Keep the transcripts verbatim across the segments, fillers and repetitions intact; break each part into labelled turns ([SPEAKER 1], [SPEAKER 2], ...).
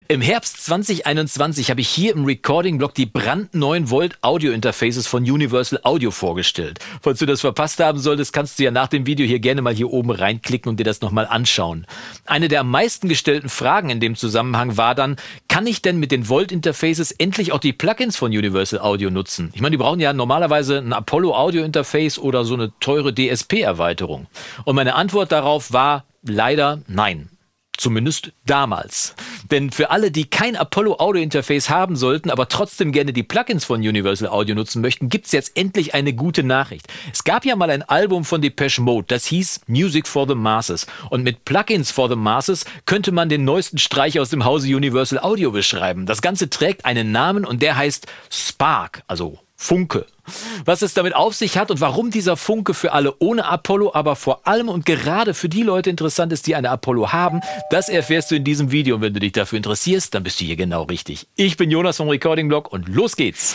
[SPEAKER 1] Im Herbst zweitausendeinundzwanzig habe ich hier im Recording-Blog die brandneuen Volt-Audio-Interfaces von Universal Audio vorgestellt. Falls du das verpasst haben solltest, kannst du ja nach dem Video hier gerne mal hier oben reinklicken und dir das nochmal anschauen. Eine der am meisten gestellten Fragen in dem Zusammenhang war dann, kann ich denn mit den Volt-Interfaces endlich auch die Plugins von Universal Audio nutzen? Ich meine, die brauchen ja normalerweise ein Apollo-Audio-Interface oder so eine teure D S P-Erweiterung. Und meine Antwort darauf war leider nein. Zumindest damals. Denn für alle, die kein Apollo Audio Interface haben sollten, aber trotzdem gerne die Plugins von Universal Audio nutzen möchten, gibt's jetzt endlich eine gute Nachricht. Es gab ja mal ein Album von Depeche Mode, das hieß Music for the Masses. Und mit Plugins for the Masses könnte man den neuesten Streich aus dem Hause Universal Audio beschreiben. Das Ganze trägt einen Namen und der heißt Spark, also Funke. Was es damit auf sich hat und warum dieser Funke für alle ohne Apollo, aber vor allem und gerade für die Leute interessant ist, die eine Apollo haben, das erfährst du in diesem Video. Und wenn du dich dafür interessierst, dann bist du hier genau richtig. Ich bin Jonas vom Recording Blog und los geht's!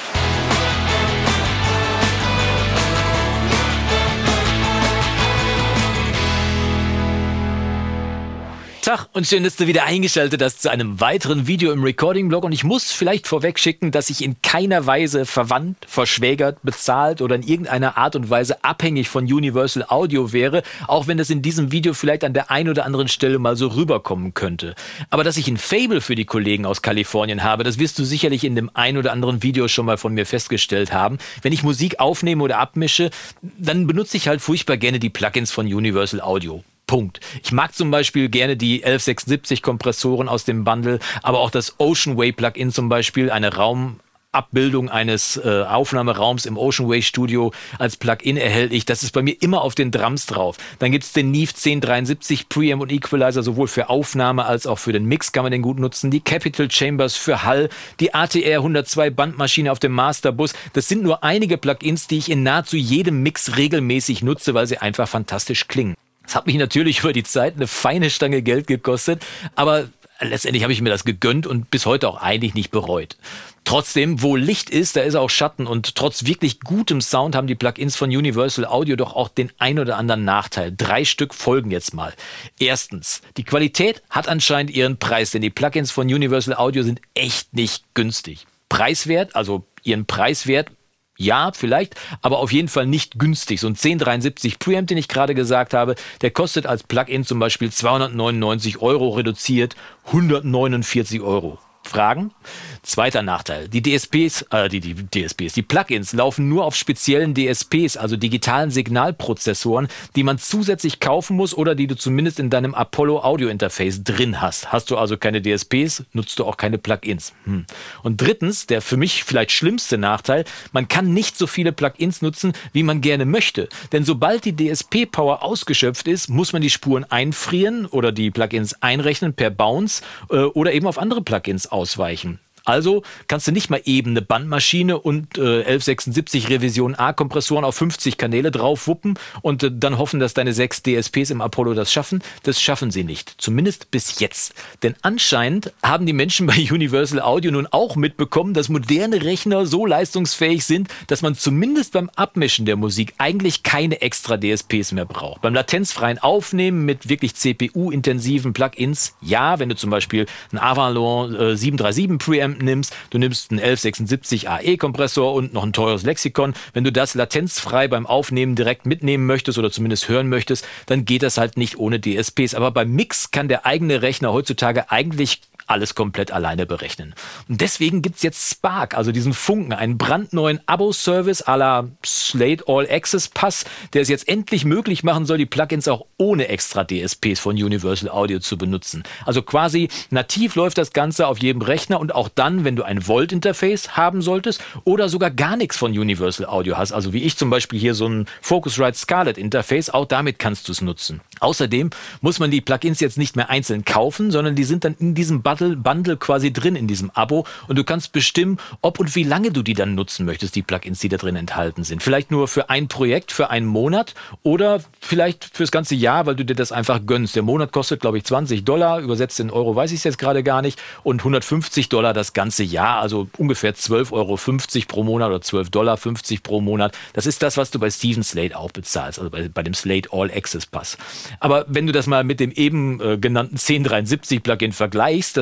[SPEAKER 1] Tag und schön, dass du wieder eingeschaltet hast zu einem weiteren Video im Recording-Blog. Und ich muss vielleicht vorweg schicken, dass ich in keiner Weise verwandt, verschwägert, bezahlt oder in irgendeiner Art und Weise abhängig von Universal Audio wäre, auch wenn das in diesem Video vielleicht an der einen oder anderen Stelle mal so rüberkommen könnte. Aber dass ich ein Faible für die Kollegen aus Kalifornien habe, das wirst du sicherlich in dem ein oder anderen Video schon mal von mir festgestellt haben. Wenn ich Musik aufnehme oder abmische, dann benutze ich halt furchtbar gerne die Plugins von Universal Audio. Punkt. Ich mag zum Beispiel gerne die elf sechsundsiebzig Kompressoren aus dem Bundle, aber auch das Ocean Way Plugin zum Beispiel, eine Raumabbildung eines äh, Aufnahmeraums im Ocean Way Studio als Plugin erhältlich. Das ist bei mir immer auf den Drums drauf. Dann gibt es den Neve zehn dreiundsiebzig Preamp und Equalizer, sowohl für Aufnahme als auch für den Mix kann man den gut nutzen. Die Capital Chambers für Hall, die A T R hundertzwei Bandmaschine auf dem Masterbus. Das sind nur einige Plugins, die ich in nahezu jedem Mix regelmäßig nutze, weil sie einfach fantastisch klingen. Das hat mich natürlich über die Zeit eine feine Stange Geld gekostet, aber letztendlich habe ich mir das gegönnt und bis heute auch eigentlich nicht bereut. Trotzdem, wo Licht ist, da ist auch Schatten und trotz wirklich gutem Sound haben die Plugins von Universal Audio doch auch den ein oder anderen Nachteil. Drei Stück folgen jetzt mal. Erstens, die Qualität hat anscheinend ihren Preis, denn die Plugins von Universal Audio sind echt nicht günstig. Preiswert, also ihren Preiswert, ja, vielleicht, aber auf jeden Fall nicht günstig. So ein zehn dreiundsiebzig Preamp, den ich gerade gesagt habe, der kostet als Plugin zum Beispiel zweihundertneunundneunzig Euro, reduziert hundertneunundvierzig Euro. Fragen? Zweiter Nachteil. Die D S Ps, äh, die, die D S Ps, die Plugins laufen nur auf speziellen D S Ps, also digitalen Signalprozessoren, die man zusätzlich kaufen muss oder die du zumindest in deinem Apollo Audio Interface drin hast. Hast du also keine D S Ps, nutzt du auch keine Plugins. Hm. Und drittens, der für mich vielleicht schlimmste Nachteil, man kann nicht so viele Plugins nutzen, wie man gerne möchte. Denn sobald die D S P-Power ausgeschöpft ist, muss man die Spuren einfrieren oder die Plugins einrechnen per Bounce äh, oder eben auf andere Plugins ausweichen. Also kannst du nicht mal eben eine Bandmaschine und äh, elf sechsundsiebzig Revision A Kompressoren auf fünfzig Kanäle drauf wuppen und äh, dann hoffen, dass deine sechs D S Ps im Apollo das schaffen. Das schaffen sie nicht. Zumindest bis jetzt. Denn anscheinend haben die Menschen bei Universal Audio nun auch mitbekommen, dass moderne Rechner so leistungsfähig sind, dass man zumindest beim Abmischen der Musik eigentlich keine extra D S Ps mehr braucht. Beim latenzfreien Aufnehmen mit wirklich C P U-intensiven Plugins, ja, wenn du zum Beispiel einen Avalon äh, sieben drei sieben Preamp nimmst, du nimmst einen elf sechsundsiebzig A E-Kompressor und noch ein teures Lexikon. Wenn du das latenzfrei beim Aufnehmen direkt mitnehmen möchtest oder zumindest hören möchtest, dann geht das halt nicht ohne D S Ps. Aber beim Mix kann der eigene Rechner heutzutage eigentlich alles komplett alleine berechnen. Und deswegen gibt's jetzt Spark, also diesen Funken, einen brandneuen Abo-Service à la Slate All Access Pass, der es jetzt endlich möglich machen soll, die Plugins auch ohne extra D S Ps von Universal Audio zu benutzen. Also quasi nativ läuft das Ganze auf jedem Rechner und auch dann, wenn du ein Volt-Interface haben solltest oder sogar gar nichts von Universal Audio hast, also wie ich zum Beispiel hier so ein Focusrite Scarlett Interface, auch damit kannst du es nutzen. Außerdem muss man die Plugins jetzt nicht mehr einzeln kaufen, sondern die sind dann in diesem Bundle, Bundle quasi drin, in diesem Abo. Und du kannst bestimmen, ob und wie lange du die dann nutzen möchtest, die Plugins, die da drin enthalten sind. Vielleicht nur für ein Projekt, für einen Monat oder vielleicht fürs ganze Jahr, weil du dir das einfach gönnst. Der Monat kostet, glaube ich, zwanzig Dollar, übersetzt in Euro weiß ich es jetzt gerade gar nicht, und hundertfünfzig Dollar das ganze Jahr, also ungefähr zwölf Euro fünfzig pro Monat oder zwölf Dollar fünfzig pro Monat. Das ist das, was du bei Steven Slate auch bezahlst, also bei, bei dem Slate All Access Pass. Aber wenn du das mal mit dem eben äh, genannten zehn dreiundsiebzig Plugin vergleichst,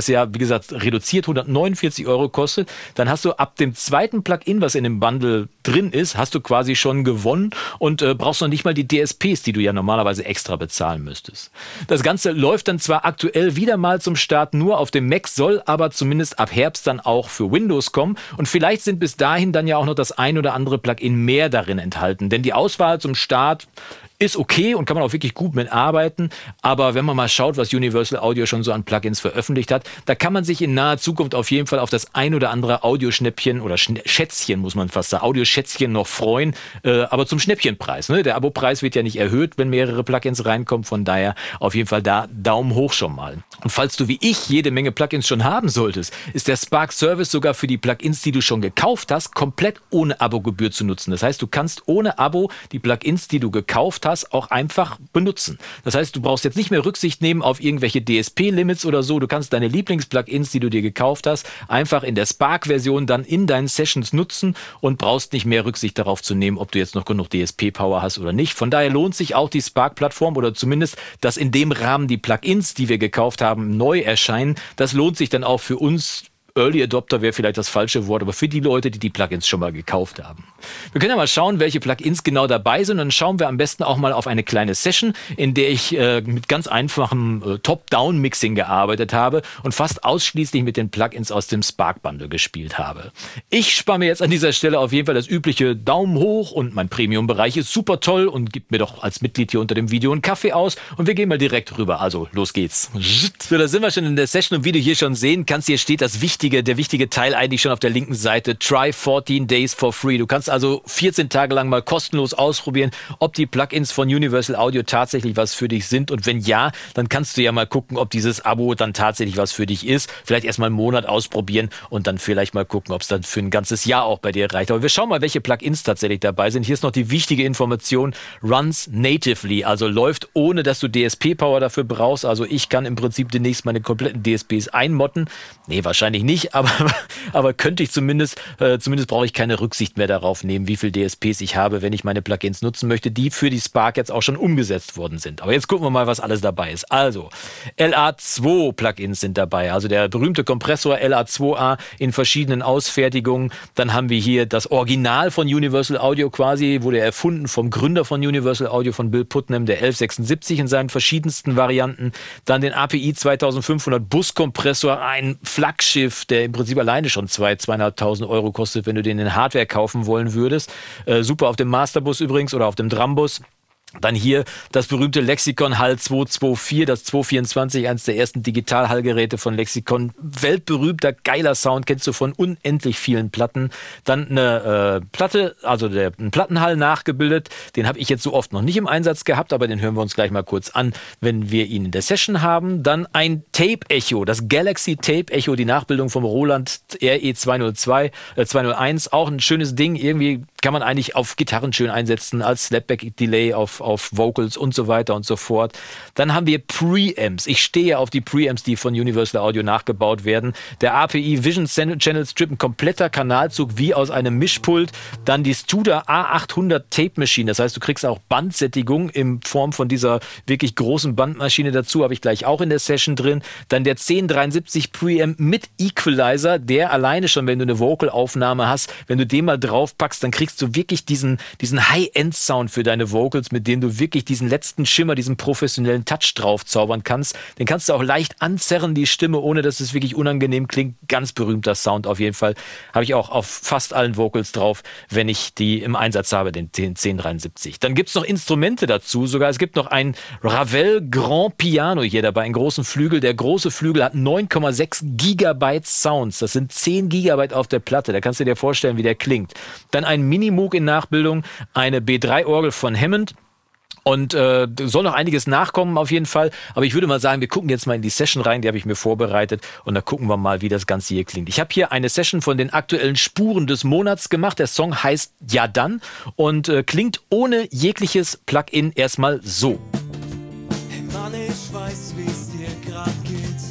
[SPEAKER 1] das ja, wie gesagt, reduziert hundertneunundvierzig Euro kostet, dann hast du ab dem zweiten Plugin, was in dem Bundle drin ist, hast du quasi schon gewonnen und äh, brauchst noch nicht mal die D S Ps, die du ja normalerweise extra bezahlen müsstest. Das Ganze läuft dann zwar aktuell wieder mal zum Start nur auf dem Mac, soll aber zumindest ab Herbst dann auch für Windows kommen und vielleicht sind bis dahin dann ja auch noch das ein oder andere Plugin mehr darin enthalten, denn die Auswahl zum Start ist okay und kann man auch wirklich gut mitarbeiten, aber wenn man mal schaut, was Universal Audio schon so an Plugins veröffentlicht hat, da kann man sich in naher Zukunft auf jeden Fall auf das ein oder andere Audioschnäppchen oder Schätzchen, muss man fast sagen, Audioschätzchen noch freuen, äh, aber zum Schnäppchenpreis. Ne? Der Abopreis wird ja nicht erhöht, wenn mehrere Plugins reinkommen, von daher auf jeden Fall da Daumen hoch schon mal. Und falls du wie ich jede Menge Plugins schon haben solltest, ist der Spark Service sogar für die Plugins, die du schon gekauft hast, komplett ohne Abogebühr zu nutzen. Das heißt, du kannst ohne Abo die Plugins, die du gekauft hast, auch einfach benutzen. Das heißt, du brauchst jetzt nicht mehr Rücksicht nehmen auf irgendwelche D S P-Limits oder so. Du kannst deine Lieblings-Plugins, die du dir gekauft hast, einfach in der Spark-Version dann in deinen Sessions nutzen und brauchst nicht mehr Rücksicht darauf zu nehmen, ob du jetzt noch genug D S P-Power hast oder nicht. Von daher lohnt sich auch die Spark-Plattform oder zumindest, dass in dem Rahmen die Plugins, die wir gekauft haben, neu erscheinen. Das lohnt sich dann auch für uns. Early Adopter wäre vielleicht das falsche Wort, aber für die Leute, die die Plugins schon mal gekauft haben. Wir können ja mal schauen, welche Plugins genau dabei sind. Und dann schauen wir am besten auch mal auf eine kleine Session, in der ich äh, mit ganz einfachem äh, Top-Down-Mixing gearbeitet habe und fast ausschließlich mit den Plugins aus dem Spark-Bundle gespielt habe. Ich spare mir jetzt an dieser Stelle auf jeden Fall das übliche Daumen hoch und mein Premium-Bereich ist super toll und gibt mir doch als Mitglied hier unter dem Video einen Kaffee aus und wir gehen mal direkt rüber. Also, los geht's. So, da sind wir schon in der Session und wie du hier schon sehen kannst, hier steht das Wichtige Der wichtige Teil eigentlich schon auf der linken Seite. Try fourteen days for free. Du kannst also vierzehn Tage lang mal kostenlos ausprobieren, ob die Plugins von Universal Audio tatsächlich was für dich sind. Und wenn ja, dann kannst du ja mal gucken, ob dieses Abo dann tatsächlich was für dich ist. Vielleicht erst mal einen Monat ausprobieren und dann vielleicht mal gucken, ob es dann für ein ganzes Jahr auch bei dir reicht. Aber wir schauen mal, welche Plugins tatsächlich dabei sind. Hier ist noch die wichtige Information. Runs natively, also läuft ohne, dass du D S P-Power dafür brauchst. Also ich kann im Prinzip demnächst meine kompletten D S Ps einmotten. Nee, wahrscheinlich nicht. Nicht, aber, aber könnte ich zumindest, äh, zumindest brauche ich keine Rücksicht mehr darauf nehmen, wie viel D S Ps ich habe, wenn ich meine Plugins nutzen möchte, die für die Spark jetzt auch schon umgesetzt worden sind. Aber jetzt gucken wir mal, was alles dabei ist. Also, L A zwei Plugins sind dabei, also der berühmte Kompressor L A zwei A in verschiedenen Ausfertigungen. Dann haben wir hier das Original von Universal Audio quasi, wurde erfunden vom Gründer von Universal Audio, von Bill Putnam, der elf sechsundsiebzig in seinen verschiedensten Varianten. Dann den A P I zweitausendfünfhundert Buskompressor, ein Flaggschiff, der im Prinzip alleine schon zwei, zweieinhalbtausend Euro kostet, wenn du den in Hardware kaufen wollen würdest. Äh, super auf dem Masterbus übrigens oder auf dem Drumbus. Dann hier das berühmte Lexicon Hall zweihundertvierundzwanzig, das zweihundertvierundzwanzig, eines der ersten Digital-Hallgeräte von Lexicon. Weltberühmter, geiler Sound, kennst du von unendlich vielen Platten. Dann eine äh, Platte, also der, ein Plattenhall nachgebildet. Den habe ich jetzt so oft noch nicht im Einsatz gehabt, aber den hören wir uns gleich mal kurz an, wenn wir ihn in der Session haben. Dann ein Tape-Echo, das Galaxy Tape-Echo, die Nachbildung vom Roland R E zweihundertzwei, äh, zweihunderteins. Auch ein schönes Ding, irgendwie kann man eigentlich auf Gitarren schön einsetzen, als Slapback-Delay auf, auf Vocals und so weiter und so fort. Dann haben wir Preamps. Ich stehe auf die Preamps, die von Universal Audio nachgebaut werden. Der A P I Vision Channel Strip, ein kompletter Kanalzug wie aus einem Mischpult. Dann die Studer A achthundert Tape Machine. Das heißt, du kriegst auch Bandsättigung in Form von dieser wirklich großen Bandmaschine dazu. Habe ich gleich auch in der Session drin. Dann der zehn dreiundsiebzig Preamp mit Equalizer, der alleine schon, wenn du eine Vocalaufnahme hast, wenn du den mal draufpackst, dann kriegst du wirklich diesen, diesen High-End-Sound für deine Vocals, mit dem du wirklich diesen letzten Schimmer, diesen professionellen Touch drauf zaubern kannst. Den kannst du auch leicht anzerren, die Stimme, ohne dass es wirklich unangenehm klingt. Ganz berühmter Sound auf jeden Fall. Habe ich auch auf fast allen Vocals drauf, wenn ich die im Einsatz habe, den zehn dreiundsiebzig. Dann gibt es noch Instrumente dazu. Sogar es gibt noch ein Ravel Grand Piano hier dabei, einen großen Flügel. Der große Flügel hat neun Komma sechs Gigabyte Sounds. Das sind zehn Gigabyte auf der Platte. Da kannst du dir vorstellen, wie der klingt. Dann ein Mini-Moog in Nachbildung, eine B drei Orgel von Hammond. Und äh, soll noch einiges nachkommen auf jeden Fall. Aber ich würde mal sagen, wir gucken jetzt mal in die Session rein, die habe ich mir vorbereitet. Und dann gucken wir mal, wie das Ganze hier klingt. Ich habe hier eine Session von den aktuellen Spuren des Monats gemacht. Der Song heißt Ja dann und äh, klingt ohne jegliches Plugin erstmal so.
[SPEAKER 2] Hey Mann, ich weiß, wie es dir grad geht.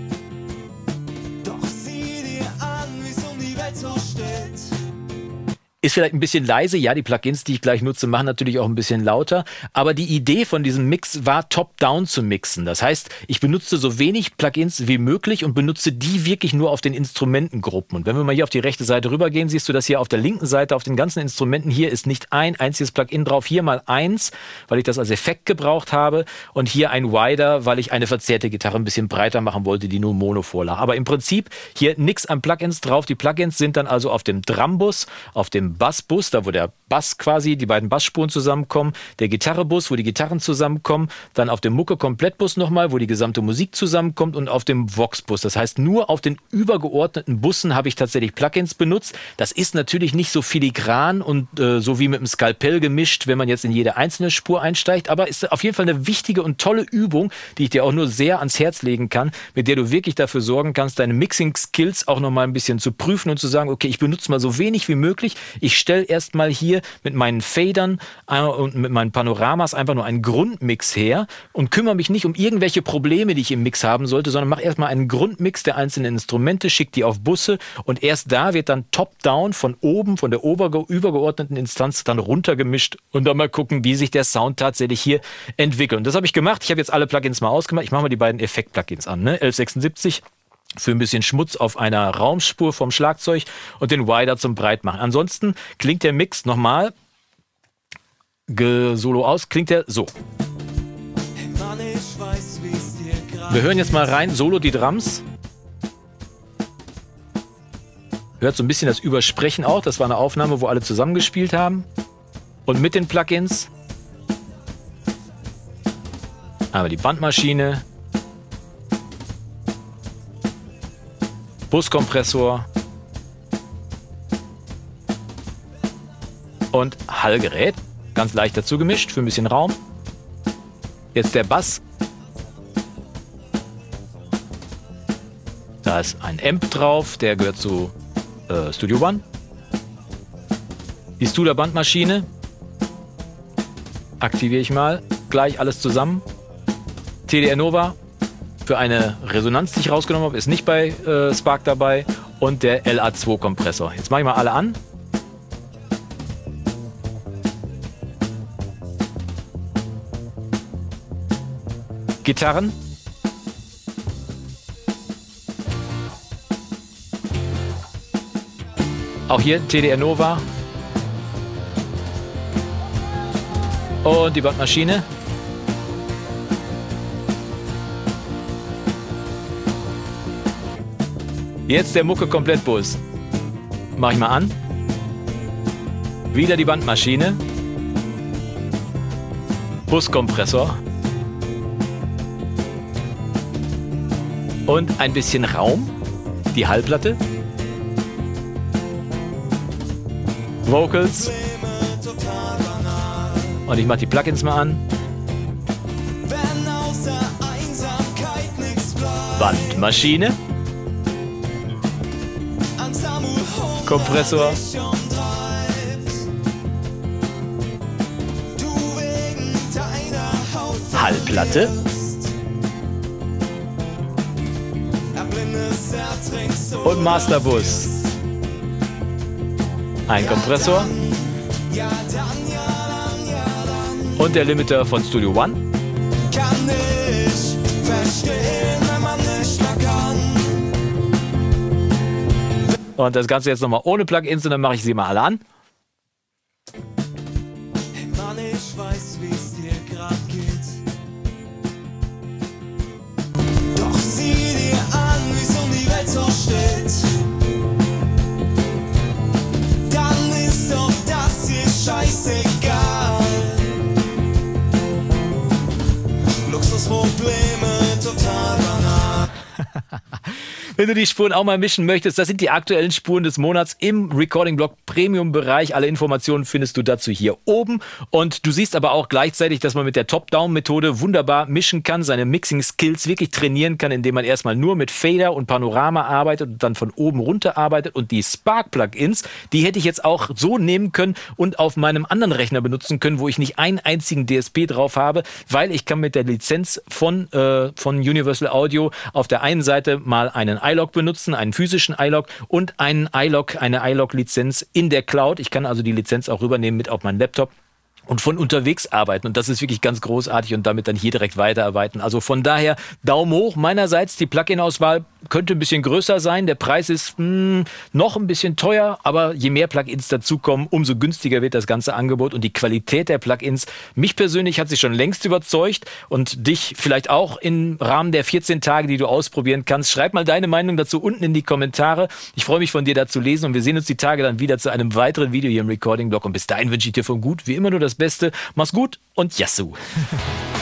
[SPEAKER 2] Doch sieh dir an, wie's um die Welt so steht.
[SPEAKER 1] Ist vielleicht ein bisschen leise. Ja, die Plugins, die ich gleich nutze, machen natürlich auch ein bisschen lauter. Aber die Idee von diesem Mix war, top-down zu mixen. Das heißt, ich benutze so wenig Plugins wie möglich und benutze die wirklich nur auf den Instrumentengruppen. Und wenn wir mal hier auf die rechte Seite rübergehen, siehst du, dass hier auf der linken Seite, auf den ganzen Instrumenten hier ist nicht ein einziges Plugin drauf. Hier mal eins, weil ich das als Effekt gebraucht habe. Und hier ein Wider, weil ich eine verzerrte Gitarre ein bisschen breiter machen wollte, die nur Mono vorlag. Aber im Prinzip hier nichts an Plugins drauf. Die Plugins sind dann also auf dem Drumbus, auf dem Bassbus, da wo der Bass quasi, die beiden Bassspuren zusammenkommen, der Gitarrebus, wo die Gitarren zusammenkommen, dann auf dem Mucke-Komplettbus nochmal, wo die gesamte Musik zusammenkommt und auf dem Vox-Bus. Das heißt, nur auf den übergeordneten Bussen habe ich tatsächlich Plugins benutzt. Das ist natürlich nicht so filigran und äh, so wie mit dem Skalpell gemischt, wenn man jetzt in jede einzelne Spur einsteigt, aber ist auf jeden Fall eine wichtige und tolle Übung, die ich dir auch nur sehr ans Herz legen kann, mit der du wirklich dafür sorgen kannst, deine Mixing-Skills auch nochmal ein bisschen zu prüfen und zu sagen, okay, ich benutze mal so wenig wie möglich. Ich stelle erstmal hier mit meinen Fadern äh, und mit meinen Panoramas einfach nur einen Grundmix her und kümmere mich nicht um irgendwelche Probleme, die ich im Mix haben sollte, sondern mache erstmal einen Grundmix der einzelnen Instrumente, schicke die auf Busse und erst da wird dann top-down von oben, von der oberge übergeordneten Instanz dann runtergemischt und dann mal gucken, wie sich der Sound tatsächlich hier entwickelt. Und das habe ich gemacht. Ich habe jetzt alle Plugins mal ausgemacht. Ich mache mal die beiden Effekt-Plugins an. Ne? elf sechsundsiebzig für ein bisschen Schmutz auf einer Raumspur vom Schlagzeug und den Wider zum Breitmachen. Ansonsten klingt der Mix nochmal solo aus, klingt der so.
[SPEAKER 2] Mann, ich weiß, wie's dir grad
[SPEAKER 1] Wir hören jetzt mal rein, solo die Drums. Hört so ein bisschen das Übersprechen auch. Das war eine Aufnahme, wo alle zusammengespielt haben. Und mit den Plugins aber die Bandmaschine, Buskompressor und Hallgerät. Ganz leicht dazu gemischt für ein bisschen Raum. Jetzt der Bass. Da ist ein Amp drauf, der gehört zu äh, Studio One. Die Studer Bandmaschine. Aktiviere ich mal. Gleich alles zusammen. T D R Nova. Für eine Resonanz, die ich rausgenommen habe, ist nicht bei äh, Spark dabei. Und der L A zwei Kompressor. Jetzt mache ich mal alle an. Gitarren. Auch hier T D R Nova. Und die Bandmaschine. Jetzt der Mucke-Komplettbus. Mach ich mal an. Wieder die Bandmaschine. Buskompressor. Und ein bisschen Raum. Die Hallplatte. Vocals. Und ich mach die Plugins mal an. Bandmaschine. Kompressor. Hallplatte. Und Masterbus. Ein Kompressor. Und der Limiter von Studio One.
[SPEAKER 2] Kann ich verstehen, wenn man nicht mehr kann.
[SPEAKER 1] Und das Ganze jetzt nochmal ohne Plugins und dann mache ich sie mal alle an.
[SPEAKER 2] Mann, ich weiß, wie's dir grad geht. Doch sieh dir an, wie's um die Welt so steht. Dann ist doch das hier scheißegal. Luxusprobleme, total banal.
[SPEAKER 1] Wenn du die Spuren auch mal mischen möchtest, das sind die aktuellen Spuren des Monats im Recording-Blog Premium-Bereich. Alle Informationen findest du dazu hier oben. Und du siehst aber auch gleichzeitig, dass man mit der Top-Down-Methode wunderbar mischen kann, seine Mixing-Skills wirklich trainieren kann, indem man erstmal nur mit Fader und Panorama arbeitet und dann von oben runter arbeitet. Und die Spark-Plugins, die hätte ich jetzt auch so nehmen können und auf meinem anderen Rechner benutzen können, wo ich nicht einen einzigen D S P drauf habe, weil ich kann mit der Lizenz von, äh, von Universal Audio auf der einen Seite mal einen iLog benutzen, einen physischen iLog und einen iLog, eine iLog-Lizenz in der Cloud. Ich kann also die Lizenz auch rübernehmen mit auf meinen Laptop und von unterwegs arbeiten. Und das ist wirklich ganz großartig und damit dann hier direkt weiterarbeiten. Also von daher Daumen hoch. Meinerseits die Plugin-Auswahl könnte ein bisschen größer sein. Der Preis ist mh, noch ein bisschen teuer, aber je mehr Plugins dazukommen, umso günstiger wird das ganze Angebot und die Qualität der Plugins. Mich persönlich hat sie schon längst überzeugt und dich vielleicht auch im Rahmen der vierzehn Tage, die du ausprobieren kannst. Schreib mal deine Meinung dazu unten in die Kommentare. Ich freue mich von dir da zu lesen und wir sehen uns die Tage dann wieder zu einem weiteren Video hier im Recording-Blog und bis dahin wünsche ich dir von gut wie immer nur das Beste. Mach's gut und Yassou!